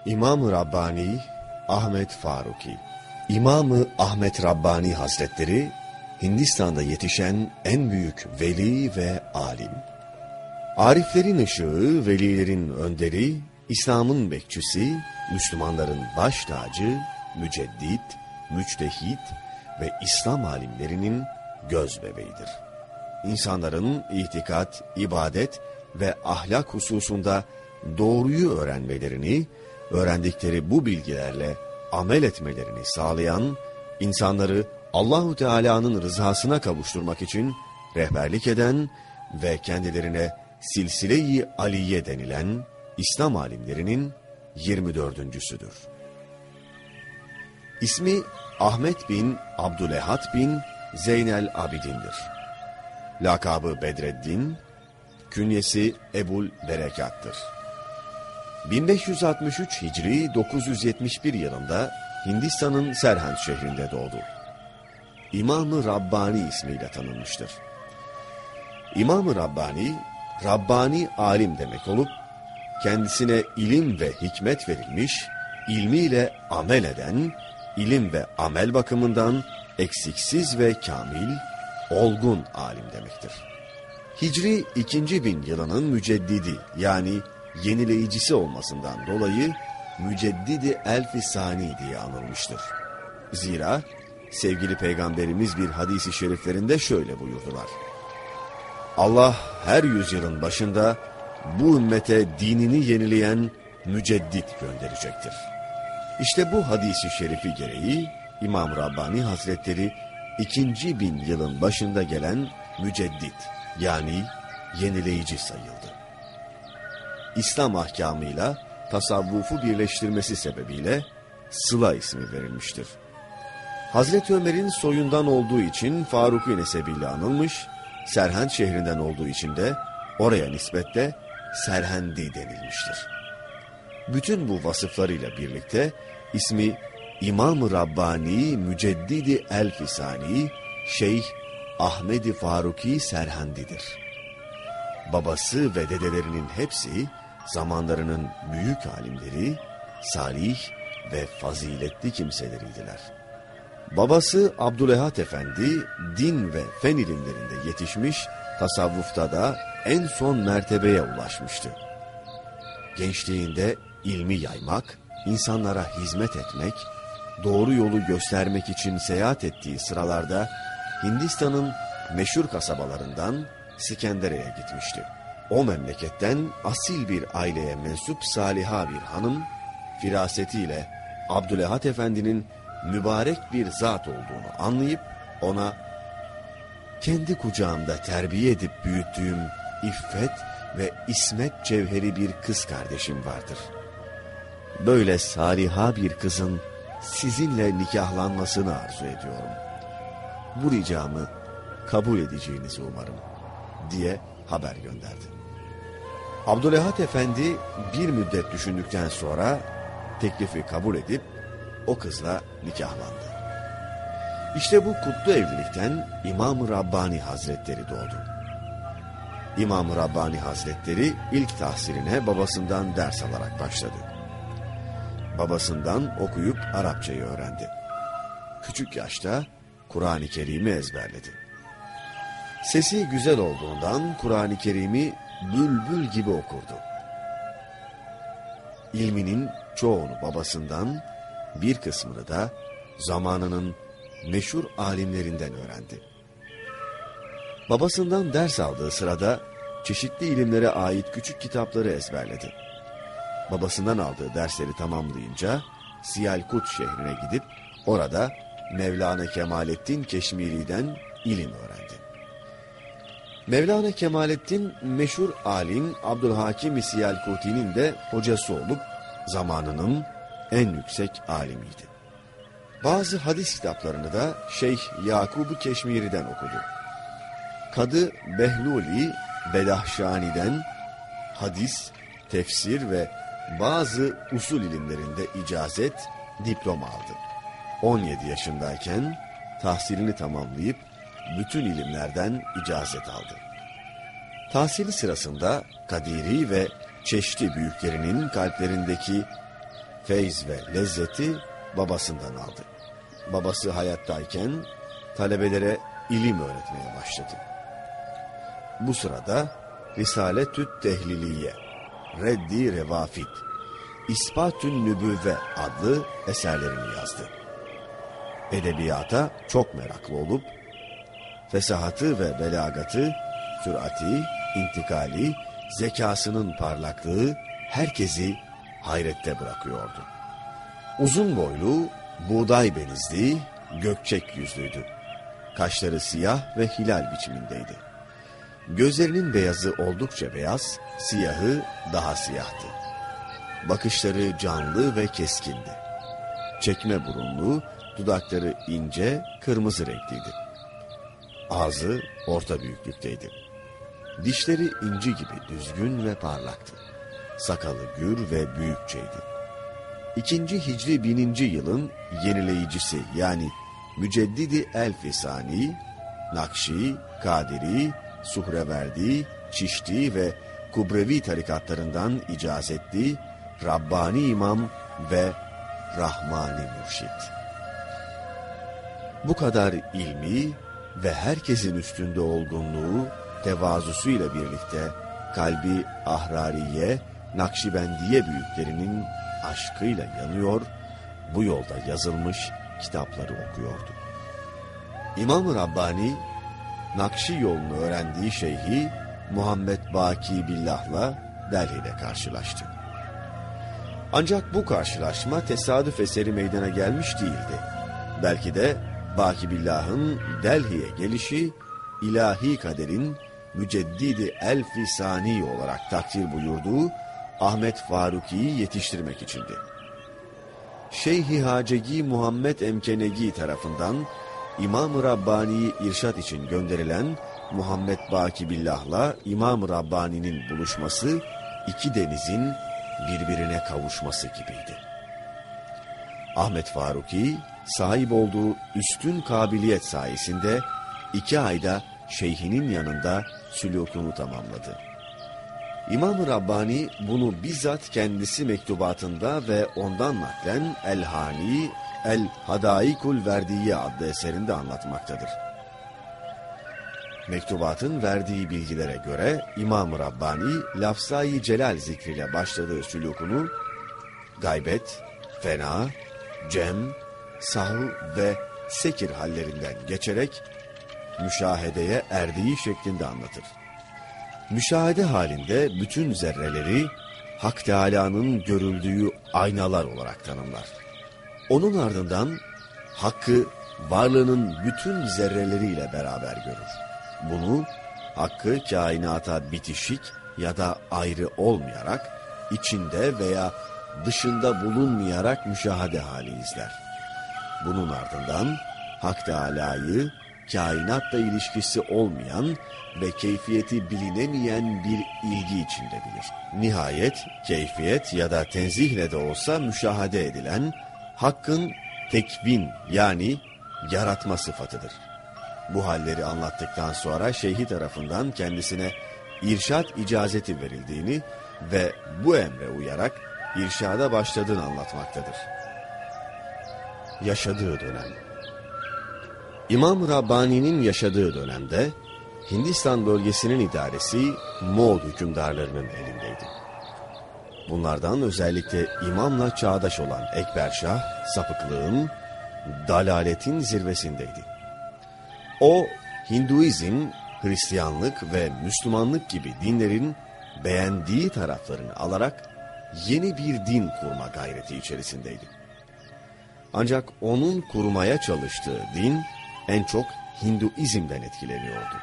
İmam-ı Rabbani Ahmet Faruki. İmam-ı Ahmet Rabbani Hazretleri, Hindistan'da yetişen en büyük veli ve alim. Ariflerin ışığı, velilerin önderi, İslam'ın bekçisi, Müslümanların baş tacı, müceddit, müçtehit ve İslam alimlerinin göz bebeğidir. İnsanların itikat, ibadet ve ahlak hususunda doğruyu öğrenmelerini, öğrendikleri bu bilgilerle amel etmelerini sağlayan, insanları Allahu Teala'nın rızasına kavuşturmak için rehberlik eden ve kendilerine Silsile-i Aliye denilen İslam alimlerinin 24.'südür. İsmi Ahmet bin Abdülehad bin Zeynel Abidin'dir. Lakabı Bedreddin, künyesi Ebul Berekat'tır. 1563 Hicri 971 yılında Hindistan'ın Serhant şehrinde doğdu. İmam-ı Rabbani ismiyle tanınmıştır. İmam-ı Rabbani, Rabbani alim demek olup, kendisine ilim ve hikmet verilmiş, ilmiyle amel eden, ilim ve amel bakımından eksiksiz ve kamil, olgun alim demektir. Hicri 2000 yılının müceddidi yani yenileyicisi olmasından dolayı Müceddidi Elf-i Sani diye anılmıştır. Zira sevgili Peygamberimiz bir hadis-i şeriflerinde şöyle buyurdular: Allah her yüzyılın başında bu ümmete dinini yenileyen müceddit gönderecektir. İşte bu hadis-i şerifi gereği İmam Rabbani Hazretleri 2000 yılın başında gelen müceddit yani yenileyici sayıldı. İslam ahkamıyla tasavvufu birleştirmesi sebebiyle Sıla ismi verilmiştir. Hazreti Ömer'in soyundan olduğu için Faruki nesebiyle anılmış, Serhant şehrinden olduğu için de oraya nispetle Serhendi denilmiştir. Bütün bu vasıflarıyla birlikte ismi İmam-ı Rabbani Müceddidi Elf-i Sani Şeyh Ahmed-i Faruki Serhendi'dir. Babası ve dedelerinin hepsi zamanlarının büyük alimleri, salih ve faziletli kimseleriydiler. Babası Abdülehad Efendi din ve fen ilimlerinde yetişmiş, tasavvufta da en son mertebeye ulaşmıştı. Gençliğinde ilmi yaymak, insanlara hizmet etmek, doğru yolu göstermek için seyahat ettiği sıralarda Hindistan'ın meşhur kasabalarından Sikendere'ye gitmişti. O memleketten asil bir aileye mensup saliha bir hanım, firasetiyle Abdülehad Efendi'nin mübarek bir zat olduğunu anlayıp ona kendi kucağımda terbiye edip büyüttüğüm iffet ve ismet cevheri bir kız kardeşim vardır. Böyle saliha bir kızın sizinle nikahlanmasını arzu ediyorum. Bu ricamı kabul edeceğinizi umarım diye haber gönderdi. Abdülehad Efendi bir müddet düşündükten sonra teklifi kabul edip o kızla nikahlandı. İşte bu kutlu evlilikten İmam-ı Rabbani Hazretleri doğdu. İmam-ı Rabbani Hazretleri ilk tahsiline babasından ders alarak başladı. Babasından okuyup Arapçayı öğrendi. Küçük yaşta Kur'an-ı Kerim'i ezberledi. Sesi güzel olduğundan Kur'an-ı Kerim'i bülbül gibi okurdu. İlminin çoğunu babasından, bir kısmını da zamanının meşhur alimlerinden öğrendi. Babasından ders aldığı sırada çeşitli ilimlere ait küçük kitapları ezberledi. Babasından aldığı dersleri tamamlayınca Siyalkut şehrine gidip orada Mevlana Kemalettin Keşmiri'den ilim öğrendi. Mevlana Kemalettin meşhur alim Abdülhakim Siyalkuti'nin de hocası olup zamanının en yüksek alimiydi. Bazı hadis kitaplarını da Şeyh Yakub-u Keşmiri'den okudu. Kadı Behluli Bedahşani'den hadis, tefsir ve bazı usul ilimlerinde icazet, diploma aldı. 17 yaşındayken tahsilini tamamlayıp bütün ilimlerden icazet aldı. Tahsili sırasında Kadiri ve Çeşdi büyüklerinin kalplerindeki feyz ve lezzeti babasından aldı. Babası hayattayken talebelere ilim öğretmeye başladı. Bu sırada Risaletü't Tehliliye, Reddi Revafid, İspatün Nübüvve adlı eserlerini yazdı. Edebiyata çok meraklı olup, fesahatı ve belagatı, sürati, intikali, zekasının parlaklığı herkesi hayrette bırakıyordu. Uzun boylu, buğday benizli, gökçek yüzlüydü. Kaşları siyah ve hilal biçimindeydi. Gözlerinin beyazı oldukça beyaz, siyahı daha siyahtı. Bakışları canlı ve keskindi. Çekme burunlu, dudakları ince, kırmızı renkliydi. Ağzı orta büyüklükteydi. Dişleri inci gibi düzgün ve parlaktı. Sakalı gür ve büyükçeydi. 2. Hicri 1000. yılın yenileyicisi yani Müceddidi El-Fisani, Nakşi, Kadiri, Suhreverdi, Çişti ve Kubrevi tarikatlarından icazetli Rabbani İmam ve Rahmani Mürşid. Bu kadar ilmi ve herkesin üstünde olgunluğu, tevazusuyla birlikte kalbi Ahrariye, Nakşibendiye büyüklerinin aşkıyla yanıyor, bu yolda yazılmış kitapları okuyordu. İmam-ı Rabbani, Nakşi yolunu öğrendiği şeyhi Muhammed Baki Billah'la Delhi'de karşılaştı. Ancak bu karşılaşma tesadüf eseri meydana gelmiş değildi. Belki de Baki Billah'ın Delhi'ye gelişi ilahi kaderin Müceddidi El-Fisani olarak takdir buyurduğu Ahmet Faruki'yi yetiştirmek içindi. Şeyh-i Hacegi Muhammed Emkenegi tarafından İmam-ı Rabbani'yi irşat için gönderilen Muhammed Baki Billah'la İmam-ı Rabbani'nin buluşması iki denizin birbirine kavuşması gibiydi. Ahmet Faruki sahip olduğu üstün kabiliyet sayesinde 2 ayda şeyhinin yanında sülûkunu tamamladı. İmam-ı Rabbani bunu bizzat kendisi mektubatında ve ondan naklen El-Hani, El-Hadaikul Verdiye adlı eserinde anlatmaktadır. Mektubatın verdiği bilgilere göre İmam-ı Rabbani lafzayı celal zikriyle başladığı sülûkunu gaybet, fena, cem, sahv ve sekir hallerinden geçerek müşahedeye erdiği şeklinde anlatır. Müşahede halinde bütün zerreleri Hak Teâlâ'nın görüldüğü aynalar olarak tanımlar. Onun ardından Hakk'ı varlığının bütün zerreleriyle beraber görür. Bunu Hakk'ı kainata bitişik ya da ayrı olmayarak, içinde veya dışında bulunmayarak müşahede hali izler. Bunun ardından Hak Teâlâ'yı kainatla ilişkisi olmayan ve keyfiyeti bilinemeyen bir ilgi içinde bilir. Nihayet keyfiyet ya da tenzihle de olsa müşahede edilen Hakk'ın tekvin yani yaratma sıfatıdır. Bu halleri anlattıktan sonra şeyhi tarafından kendisine irşad icazeti verildiğini ve bu emre uyarak irşada başladığını anlatmaktadır. Yaşadığı dönem. İmam Rabbani'nin yaşadığı dönemde Hindistan bölgesinin idaresi Moğol hükümdarlarının elindeydi. Bunlardan özellikle imamla çağdaş olan Ekberşah, sapıklığın, dalaletin zirvesindeydi. O, Hinduizm, Hristiyanlık ve Müslümanlık gibi dinlerin beğendiği taraflarını alarak yeni bir din kurma gayreti içerisindeydi. Ancak onun kurmaya çalıştığı din en çok Hinduizm'den etkileniyordu.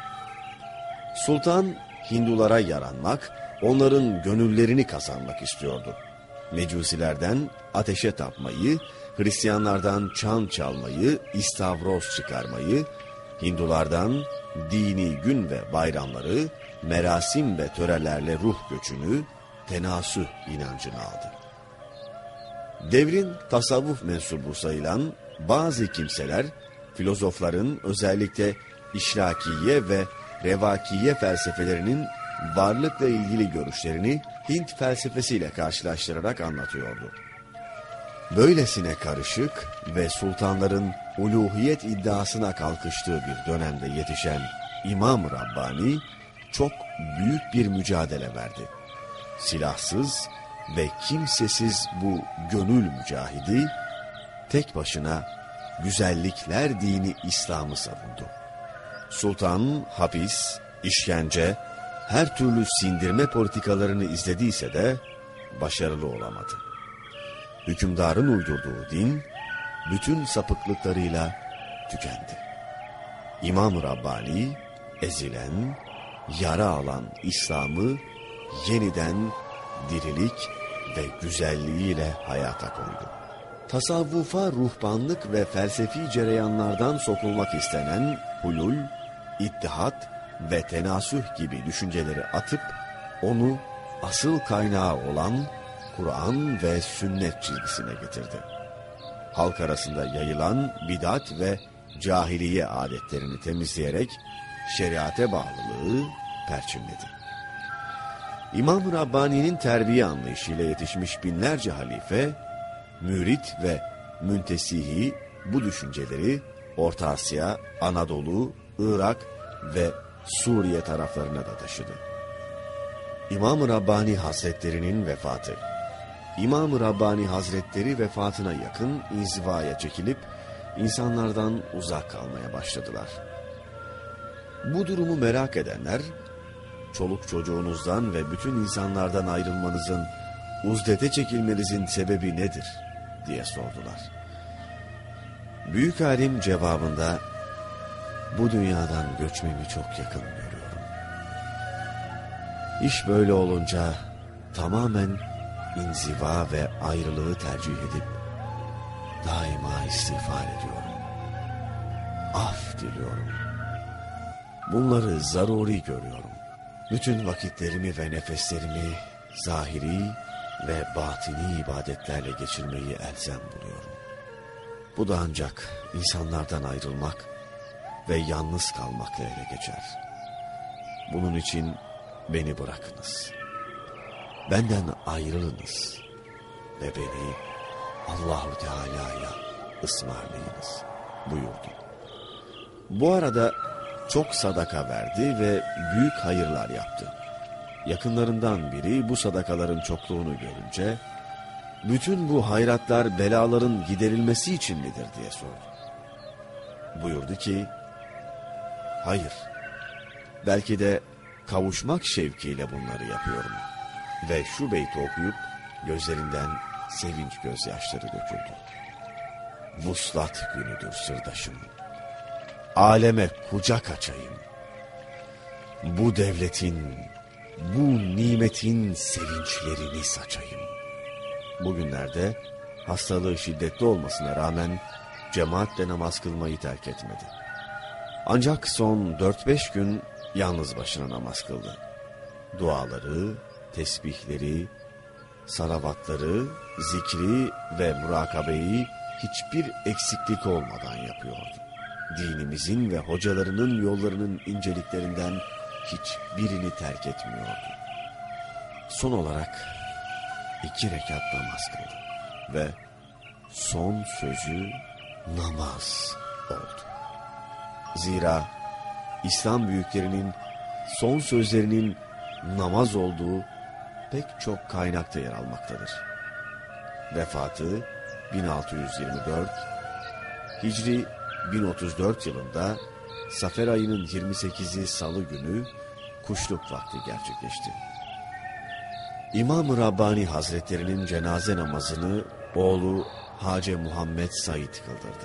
Sultan Hindulara yaranmak, onların gönüllerini kazanmak istiyordu. Mecusilerden ateşe tapmayı, Hristiyanlardan çan çalmayı, istavroz çıkarmayı, Hindulardan dini gün ve bayramları, merasim ve törelerle ruh göçünü, tenasüh inancını aldı. Devrin tasavvuf mensubu sayılan bazı kimseler, filozofların özellikle işrakiye ve revakiye felsefelerinin varlıkla ilgili görüşlerini Hint felsefesiyle karşılaştırarak anlatıyordu. Böylesine karışık ve sultanların uluhiyet iddiasına kalkıştığı bir dönemde yetişen İmam-ı Rabbani çok büyük bir mücadele verdi. Silahsız ve kimsesiz bu gönül mücahidi tek başına güzellikler dini İslam'ı savundu. Sultan hapis, işkence, her türlü sindirme politikalarını izlediyse de başarılı olamadı. Hükümdarın uydurduğu din bütün sapıklıklarıyla tükendi. İmam-ı Rabbani ezilen, yara alan İslam'ı yeniden dirilik ve güzelliğiyle hayata koydu. Tasavvufa ruhbanlık ve felsefi cereyanlardan sokulmak istenen hulul, ittihat ve tenasüh gibi düşünceleri atıp onu asıl kaynağı olan Kur'an ve sünnet çizgisine getirdi. Halk arasında yayılan bidat ve cahiliye adetlerini temizleyerek şeriate bağlılığı perçinledi. İmam-ı Rabbani'nin terbiye anlayışıyla yetişmiş binlerce halife, mürit ve müntesihi bu düşünceleri Orta Asya, Anadolu, Irak ve Suriye taraflarına da taşıdı. İmam-ı Rabbani Hazretlerinin vefatı. İmam-ı Rabbani Hazretleri vefatına yakın inzivaya çekilip insanlardan uzak kalmaya başladılar. Bu durumu merak edenler, çoluk çocuğunuzdan ve bütün insanlardan ayrılmanızın, uzdete çekilmenizin sebebi nedir diye sordular. Büyük alim cevabında, bu dünyadan göçmemi çok yakın görüyorum. İş böyle olunca tamamen inziva ve ayrılığı tercih edip daima istiğfar ediyorum. Af diliyorum. Bunları zaruri görüyorum. Bütün vakitlerimi ve nefeslerimi zahiri ve batini ibadetlerle geçirmeyi elzem buluyorum. Bu da ancak insanlardan ayrılmak ve yalnız kalmakla ele geçer. Bunun için beni bırakınız. Benden ayrılınız ve beni Allah-u Teala'ya ısmarlayınız buyurdu. Bu arada çok sadaka verdi ve büyük hayırlar yaptı. Yakınlarından biri bu sadakaların çokluğunu görünce, bütün bu hayratlar belaların giderilmesi için midir diye sordu. Buyurdu ki, hayır, belki de kavuşmak şevkiyle bunları yapıyorum. Ve şu beyti okuyup gözlerinden sevinç gözyaşları döküldü. Vuslat günüdür sırdaşım, aleme kucak açayım. Bu devletin, bu nimetin sevinçlerini saçayım. Bugünlerde hastalığı şiddetli olmasına rağmen cemaatle namaz kılmayı terk etmedi. Ancak son 4-5 gün yalnız başına namaz kıldı. Duaları, tesbihleri, salavatları, zikri ve murakabeyi hiçbir eksiklik olmadan yapıyordu. Dinimizin ve hocalarının yollarının inceliklerinden hiçbirini terk etmiyordu. Son olarak 2 rekat namaz kıldı ve son sözü namaz oldu. Zira İslam büyüklerinin son sözlerinin namaz olduğu pek çok kaynakta yer almaktadır. Vefatı 1624, Hicri 1034 yılında Safer ayının 28'i Salı günü kuşluk vakti gerçekleşti. İmam-ı Rabbani Hazretlerinin cenaze namazını oğlu Hace Muhammed Said kıldırdı.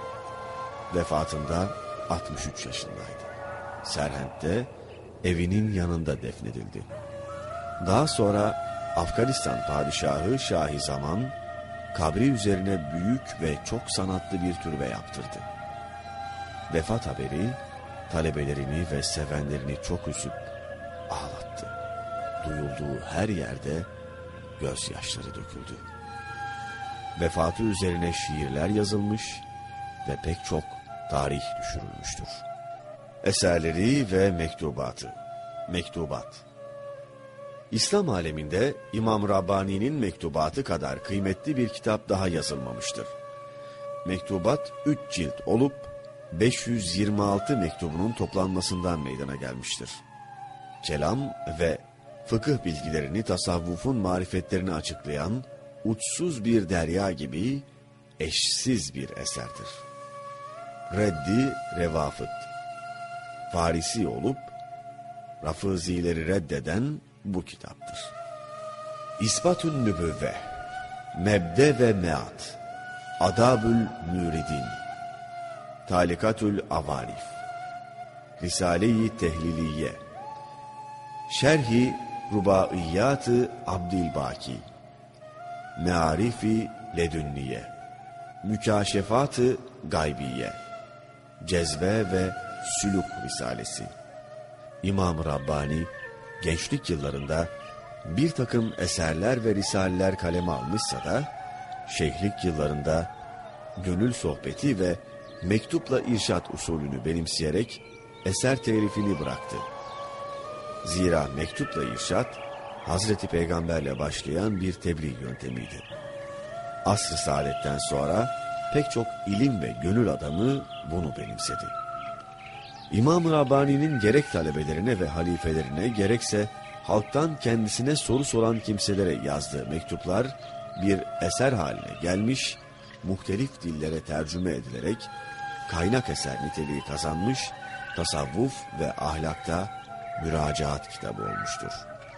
Vefatında 63 yaşındaydı. Serhent'te evinin yanında defnedildi. Daha sonra Afganistan padişahı Şahizaman kabri üzerine büyük ve çok sanatlı bir türbe yaptırdı. Vefat haberi talebelerini ve sevenlerini çok üzüp ağlattı. Duyulduğu her yerde gözyaşları döküldü. Vefatı üzerine şiirler yazılmış ve pek çok tarih düşürülmüştür. Eserleri ve mektubatı. Mektubat. İslam aleminde İmam Rabbani'nin mektubatı kadar kıymetli bir kitap daha yazılmamıştır. Mektubat 3 cilt olup 526 mektubunun toplanmasından meydana gelmiştir. Kelam ve fıkıh bilgilerini, tasavvufun marifetlerini açıklayan uçsuz bir derya gibi eşsiz bir eserdir. Reddi Revafıt, Farisi olup Rafizileri reddeden bu kitaptır. İsbatün Nübüvve, Mebde ve Meat, Adabül Müridin, Talikatül Avarif, Risale-i Tehliliye, Şerhi Rubaiyat-ı Abdülbaki, Mearifi Ledünniye, Mükaşefat-ı Gaybiye, Cezve ve Süluk Risalesi. İmam-ı Rabbani gençlik yıllarında bir takım eserler ve risaleler kaleme almışsa da şeyhlik yıllarında gönül sohbeti ve mektupla irşat usulünü benimseyerek eser telifini bıraktı. Zira mektupla irşat Hazreti Peygamberle başlayan bir tebliğ yöntemiydi. Asr-ı saadetten sonra pek çok ilim ve gönül adamı bunu benimsedi. İmam-ı Rabbani'nin gerek talebelerine ve halifelerine gerekse halktan kendisine soru soran kimselere yazdığı mektuplar bir eser haline gelmiş, muhtelif dillere tercüme edilerek kaynak eser niteliği kazanmış, tasavvuf ve ahlakta müracaat kitabı olmuştur.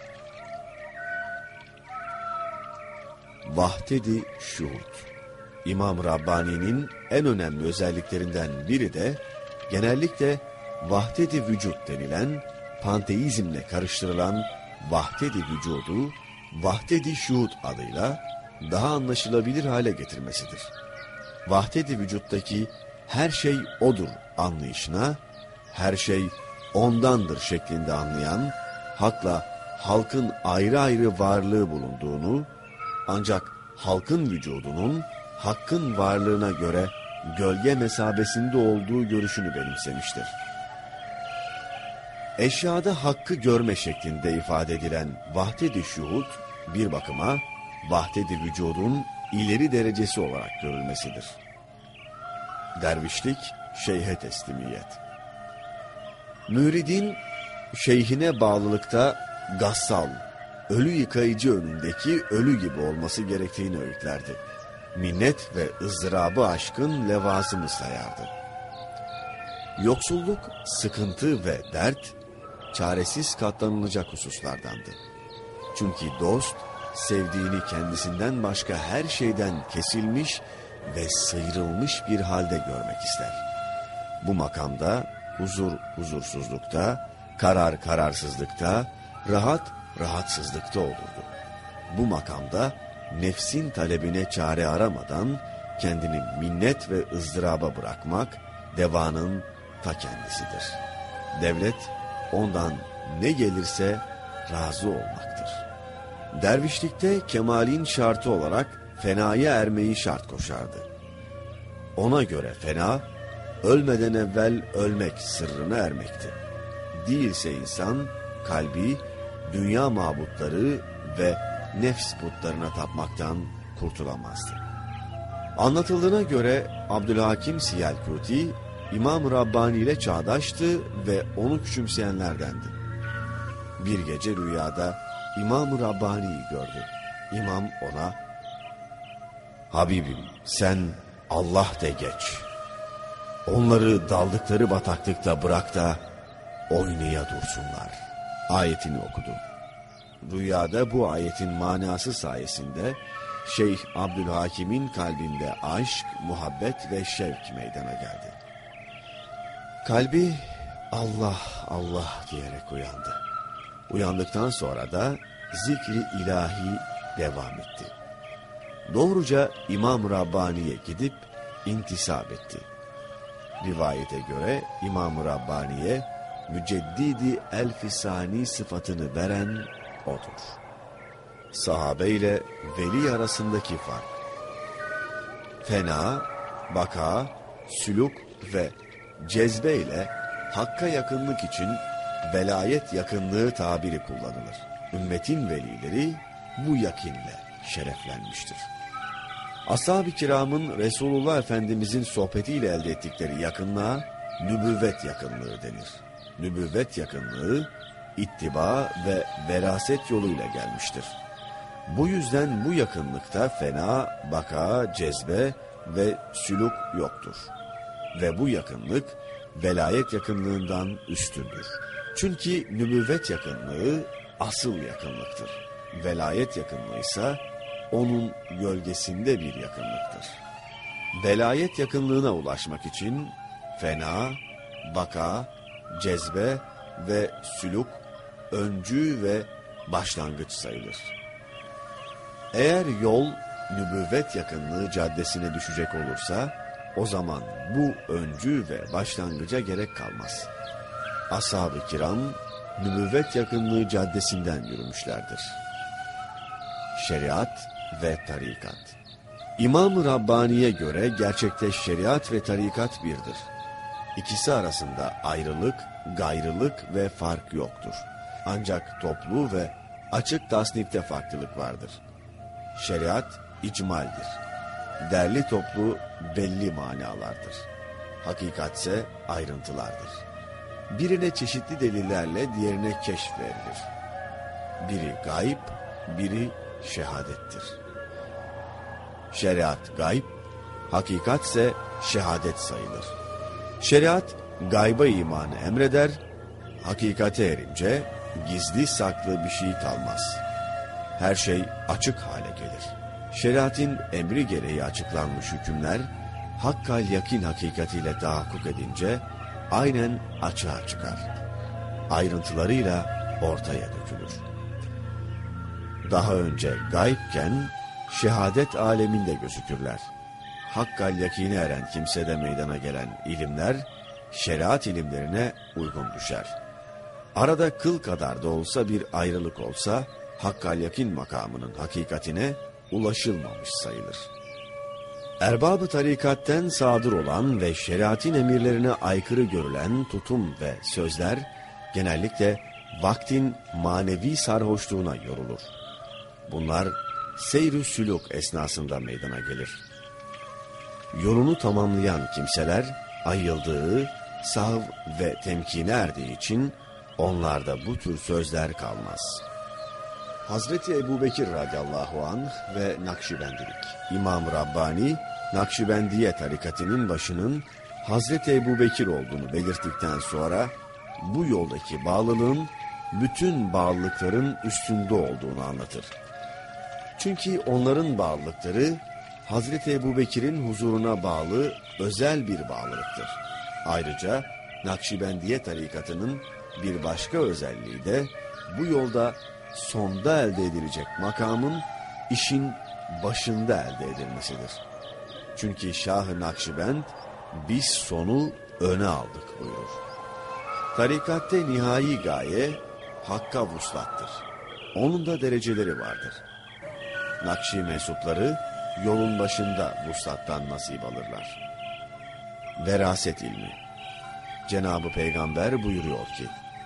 Vahdet-i Şuhud, İmam Rabbani'nin en önemli özelliklerinden biri de genellikle vahdet-i vücut denilen panteizmle karıştırılan vahdet-i vücudu vahdet-i şuhud adıyla daha anlaşılabilir hale getirmesidir. Vahdet-i vücuttaki her şey odur anlayışına, her şey ondandır şeklinde anlayan, hakla halkın ayrı ayrı varlığı bulunduğunu, ancak halkın vücudunun hakkın varlığına göre gölge mesabesinde olduğu görüşünü benimsemiştir. Eşyada hakkı görme şeklinde ifade edilen vahdet-i şuhud bir bakıma vahdet-i vücudun ileri derecesi olarak görülmesidir. Dervişlik, şeyhe teslimiyet. Müridin, şeyhine bağlılıkta gassal, ölü yıkayıcı önündeki ölü gibi olması gerektiğini öğütlerdi. Minnet ve ızdırabı aşkın levazımı sayardı. Yoksulluk, sıkıntı ve dert, çaresiz katlanılacak hususlardandı. Çünkü dost, sevdiğini kendisinden başka her şeyden kesilmiş ve sıyrılmış bir halde görmek ister. Bu makamda huzur huzursuzlukta, karar kararsızlıkta, rahat rahatsızlıkta olurdu. Bu makamda nefsin talebine çare aramadan kendini minnet ve ızdıraba bırakmak devanın ta kendisidir. Devlet ondan ne gelirse razı olmaktır. Dervişlikte kemalin şartı olarak fenaya ermeyi şart koşardı. Ona göre fena, ölmeden evvel ölmek sırrına ermekti. Değilse insan, kalbi, dünya mabutları ve nefs putlarına tapmaktan kurtulamazdı. Anlatıldığına göre Abdülhakim Siyelkuti, İmam-ı Rabbani ile çağdaştı ve onu küçümseyenlerdendi. Bir gece rüyada İmam-ı Rabbani'yi gördü. İmam ona, "Habibim, sen Allah de geç. Onları daldıkları bataklıkta bırak da oynaya dursunlar" ayetini okudu. Rüyada bu ayetin manası sayesinde Şeyh Abdülhakim'in kalbinde aşk, muhabbet ve şevk meydana geldi. Kalbi Allah Allah diyerek uyandı. Uyandıktan sonra da zikri ilahi devam etti. Doğruca İmam Rabbani'ye gidip intisap etti. Rivayete göre İmam Rabbani'ye Müceddidi el-Fisani sıfatını veren odur. Sahabe ile veli arasındaki fark. Fena, baka, süluk ve cezbe ile hakka yakınlık için velayet yakınlığı tabiri kullanılır. ümmetin velileri bu yakinle şereflenmiştir. Ashab-ı kiramın Resulullah Efendimizin sohbetiyle elde ettikleri yakınlığa nübüvvet yakınlığı denir. Nübüvvet yakınlığı ittiba ve veraset yoluyla gelmiştir. Bu yüzden bu yakınlıkta fena, baka, cezbe ve süluk yoktur. Ve bu yakınlık velayet yakınlığından üstündür. Çünkü nübüvvet yakınlığı asıl yakınlıktır. Velayet yakınlığı ise onun gölgesinde bir yakınlıktır. Velayet yakınlığına ulaşmak için fena, baka, cezbe ve süluk öncü ve başlangıç sayılır. Eğer yol nübüvvet yakınlığı caddesine düşecek olursa o zaman bu öncü ve başlangıca gerek kalmaz. Ashab-ı kiram nübüvvet yakınlığı caddesinden yürümüşlerdir. Şeriat ve tarikat. İmam-ı Rabbani'ye göre gerçekte şeriat ve tarikat birdir. İkisi arasında ayrılık, gayrılık ve fark yoktur. Ancak toplu ve açık tasnifte farklılık vardır. Şeriat icmaldir. Derli toplu belli manalardır. Hakikatse ayrıntılardır. Birine çeşitli delillerle diğerine keşf verilir. Biri gayb, biri şehadettir. Şeriat gayb, hakikatse şehadet sayılır. Şeriat gayba imanı emreder, hakikate erince gizli saklı bir şey kalmaz. Her şey açık hale gelir. Şeriatın emri gereği açıklanmış hükümler, hakkal yakin hakikatiyle tahakkuk edince aynen açığa çıkar. Ayrıntılarıyla ortaya dökülür. Daha önce gaybken şehadet aleminde gözükürler. Hakkal yakine eren kimsede meydana gelen ilimler, şeriat ilimlerine uygun düşer. Arada kıl kadar da olsa bir ayrılık olsa, hakkal yakin makamının hakikatine ulaşılmamış sayılır. Erbab-ı tarikatten sadır olan ve şeriatin emirlerine aykırı görülen tutum ve sözler, genellikle vaktin manevi sarhoşluğuna yorulur. Bunlar seyr-ü sülûk esnasında meydana gelir. Yolunu tamamlayan kimseler ayıldığı, sahv ve temkine erdiği için onlarda bu tür sözler kalmaz. Hazreti Ebubekir radıyallahu anh ve Nakşibendilik. İmam-ı Rabbani, Nakşibendiye tarikatının başının Hazreti Ebubekir olduğunu belirttikten sonra bu yoldaki bağlılığın bütün bağlılıkların üstünde olduğunu anlatır. Çünkü onların bağlılıkları Hazreti Ebubekir'in huzuruna bağlı özel bir bağlılıktır. Ayrıca Nakşibendiye tarikatının bir başka özelliği de bu yolda sonda elde edilecek makamın işin başında elde edilmesidir. Çünkü Şah-ı Nakşibend biz sonu öne aldık buyurur. Tarikatte nihai gaye hakka vuslattır. Onun da dereceleri vardır. Nakşi mensupları yolun başında vuslattan nasip alırlar. Veraset ilmi. Cenab-ı Peygamber buyuruyor ki,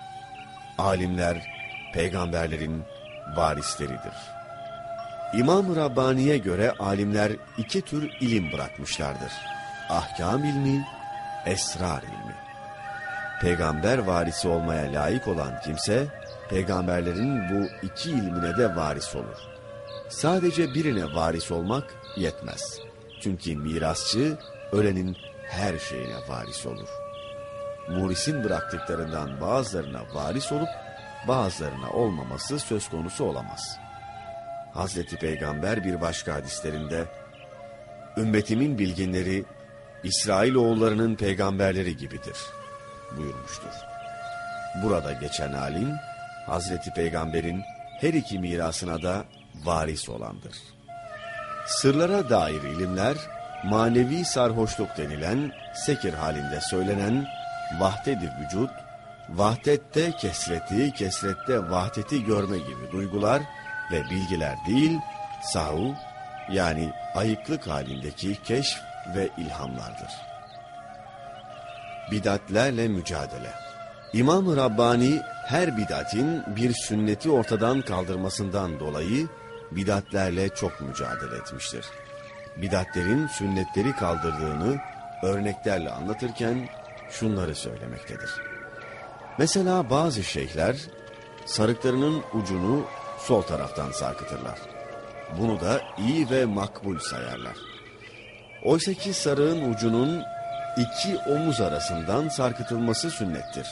alimler peygamberlerin varisleridir. İmam-ı Rabbani'ye göre alimler iki tür ilim bırakmışlardır. Ahkam ilmi, esrar ilmi. Peygamber varisi olmaya layık olan kimse, peygamberlerin bu iki ilmine de varis olur. Sadece birine varis olmak yetmez. Çünkü mirasçı, ölenin her şeyine varis olur. Murisin bıraktıklarından bazılarına varis olup, bazılarına olmaması söz konusu olamaz. Hazreti Peygamber bir başka hadislerinde, ümmetimin bilginleri, İsrailoğullarının peygamberleri gibidir buyurmuştur. Burada geçen alim, Hazreti Peygamber'in her iki mirasına da varis olandır. Sırlara dair ilimler, manevi sarhoşluk denilen, sekir halinde söylenen vahdet-i vücut, vahdette kesreti, kesrette vahdeti görme gibi duygular ve bilgiler değil, sahu yani ayıklık halindeki keşf ve ilhamlardır. Bidatlerle mücadele. İmam-ı Rabbani her bid'atin bir sünneti ortadan kaldırmasından dolayı bid'atlerle çok mücadele etmiştir. Bid'atlerin sünnetleri kaldırdığını örneklerle anlatırken şunları söylemektedir. Mesela bazı şeyhler sarıklarının ucunu sol taraftan sarkıtırlar. Bunu da iyi ve makbul sayarlar. Oysaki sarığın ucunun iki omuz arasından sarkıtılması sünnettir.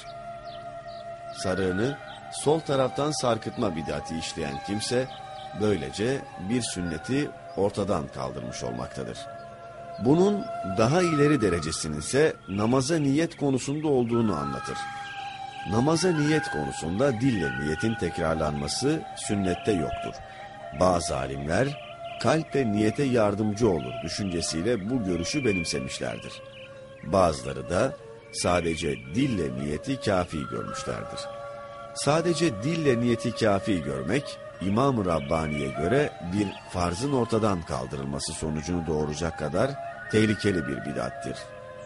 Sarığını sol taraftan sarkıtma bid'ati işleyen kimse böylece bir sünneti ortadan kaldırmış olmaktadır. Bunun daha ileri derecesinin ise namaza niyet konusunda olduğunu anlatır. Namaza niyet konusunda dille niyetin tekrarlanması sünnette yoktur. Bazı alimler kalp ve niyete yardımcı olur düşüncesiyle bu görüşü benimsemişlerdir. Bazıları da sadece dille niyeti kafi görmüşlerdir. Sadece dille niyeti kafi görmek, İmam-ı Rabbani'ye göre bir farzın ortadan kaldırılması sonucunu doğuracak kadar tehlikeli bir bid'attir.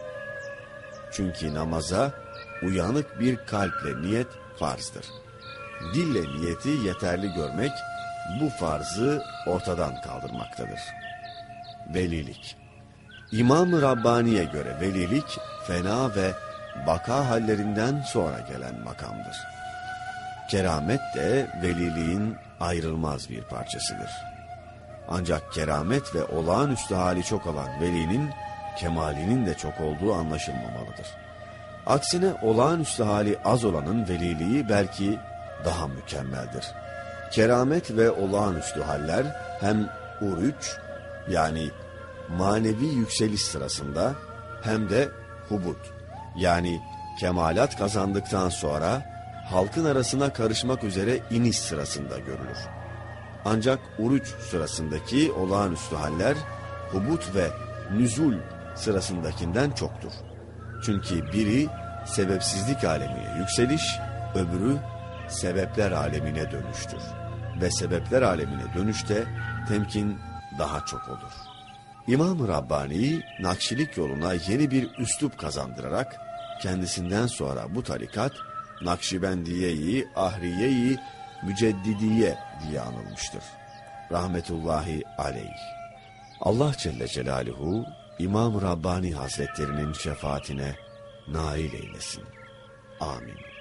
Çünkü namaza uyanık bir kalple niyet farzdır. Dille niyeti yeterli görmek bu farzı ortadan kaldırmaktadır. Velilik. İmam-ı Rabbani'ye göre velilik fena ve baka hallerinden sonra gelen makamdır. Keramet de veliliğin ayrılmaz bir parçasıdır. Ancak keramet ve olağanüstü hali çok olan velinin kemalinin de çok olduğu anlaşılmamalıdır. Aksine olağanüstü hali az olanın veliliği belki daha mükemmeldir. Keramet ve olağanüstü haller hem uruç yani manevi yükseliş sırasında hem de hubut yani kemalat kazandıktan sonra halkın arasına karışmak üzere iniş sırasında görülür. Ancak uruç sırasındaki olağanüstü haller hubut ve nüzul sırasındakinden çoktur. Çünkü biri sebepsizlik alemine yükseliş, öbürü sebepler alemine dönüştür. Ve sebepler alemine dönüşte temkin daha çok olur. İmam-ı Rabbani Nakşilik yoluna yeni bir üslup kazandırarak kendisinden sonra bu tarikat Nakşibendiye-i Ahriye-i Müceddidiye diye anılmıştır. Rahmetullahi aleyh. Allah Celle Celaluhu İmam-ı Rabbani Hazretlerinin şefaatine nail eylesin. Amin.